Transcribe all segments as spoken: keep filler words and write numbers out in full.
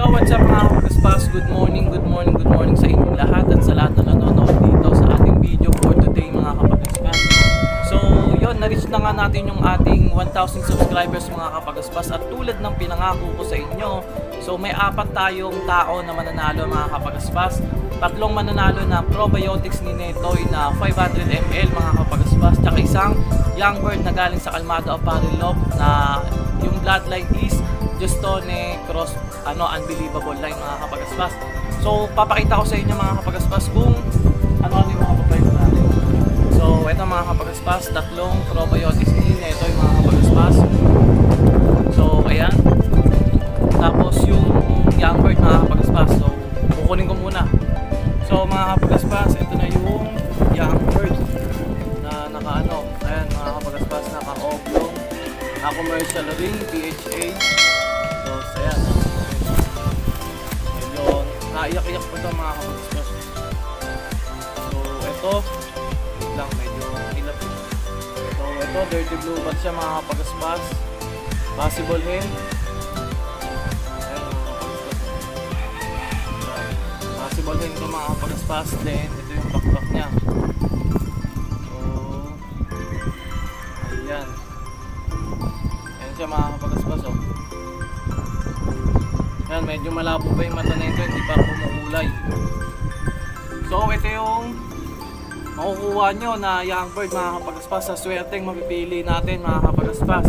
Yo, what's up mga kapagaspas? Good morning, good morning, good morning sa inyong lahat at sa lahat na nanonood dito sa ating video for today mga kapagaspas. So yun, na-reach na nga natin yung ating one thousand subscribers mga kapagaspas, at tulad ng pinangako ko sa inyo, so may apat tayong tao na mananalo mga kapagaspas. Tatlong mananalo na probiotics ni Netoy na five hundred milliliters mga kapagaspas, tsaka isang young bird na galing sa Kalmado Apparel Love na yung bloodline is Justone Cross ano Unbelievable line mga kapagaspas. So papakita ko sa inyo mga kapagaspas kung ano-ano yung mga papayo natin. So ito mga kapagaspas, tatlong probiotics ni Netoy mga kapagaspas. So ayan. Tapos yung young bird mga kapagaspas, so kukunin ko muna. So mga kapagaspas, ito na yung young bird na naka-ano, ayan mga kapagaspas, naka-oblong, naka-commercial ring, P H A. So ayan, medyo naiyak-iyak po ito mga kapagaspas. So ito, wait lang, medyo ilap. So ito, dirty blue bat siya mga kapagaspas, possible hen. Possible din ito mga kapagaspas. Then ito yung backpack nya. So ayan, ayan siya mga kapagaspas. Oh. Ayan, medyo malabo pa yung mata na ito, hindi pa kumukulay. So ito yung makukuha nyo na young bird mga kapagaspas sa swerteng mapipili natin mga kapagaspas.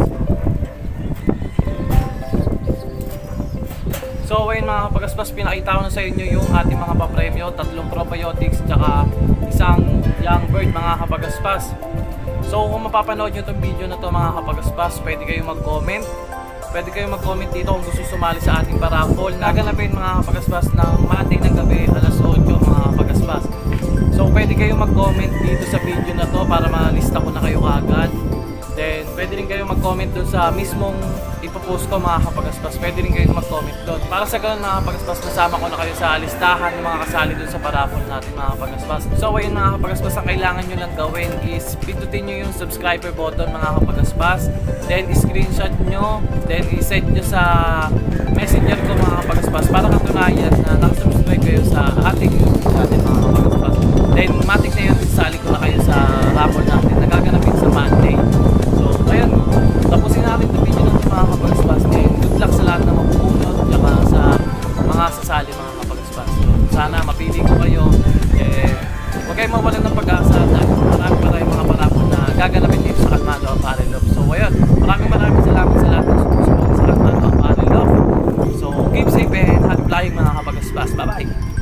So ayun mga kapagaspas, pinakita ko na sa inyo yung ating mga papremyo, tatlong probiotics tsaka isang young bird mga kapagaspas. So kung mapapanood nyo itong video na to mga kapagaspas, pwede kayong mag-comment. Pwede kayong mag-comment dito kung gusto sumali sa ating paraffle. Naganapin mga kapagaspas ng mating ng gabi alas otso mga kapagaspas. So pwede kayong mag-comment dito sa video na to para malista ko na kayo agad. Then pwede rin kayong mag-comment doon sa mismong ipopost ko mga kapagaspas. Pwede rin kayong mag-comment doon. Para sa ganun mga kapagaspas, nasama ko na kayo sa listahan ng mga kasali doon sa paraffle natin mga kapagaspas. So ayun mga kapagaspas, ang kailangan nyo lang gawin is pindutin nyo yung subscriber button mga kapagaspas. Then screenshot nyo. Then i-send nyo sa messenger ko mga kapagaspas para katunayan na nakasubscribe kayo sa ating YouTube channel mga kapagaspas. Then matik na yun, sali ko na kayo sa raffle natin na gaganapin sa Monday. So ayun, tapusin natin itong video ng mga kapagaspas. And good luck sa lahat na mapupunod tsaka sa mga sasali mga kapagaspas. So, sana mapili ko kayo. Eh, huwag kayong mawalan ng pag-asa dahil marami pa tayong mga paraffle na gaganapin dito sa Kalmado Apparel Love. So ayun, maraming maraming salamat sa lahat ng sumusunod sa Kalmado Apparel Love. So keep safe and happy flying mga kapagaspas. Bye bye!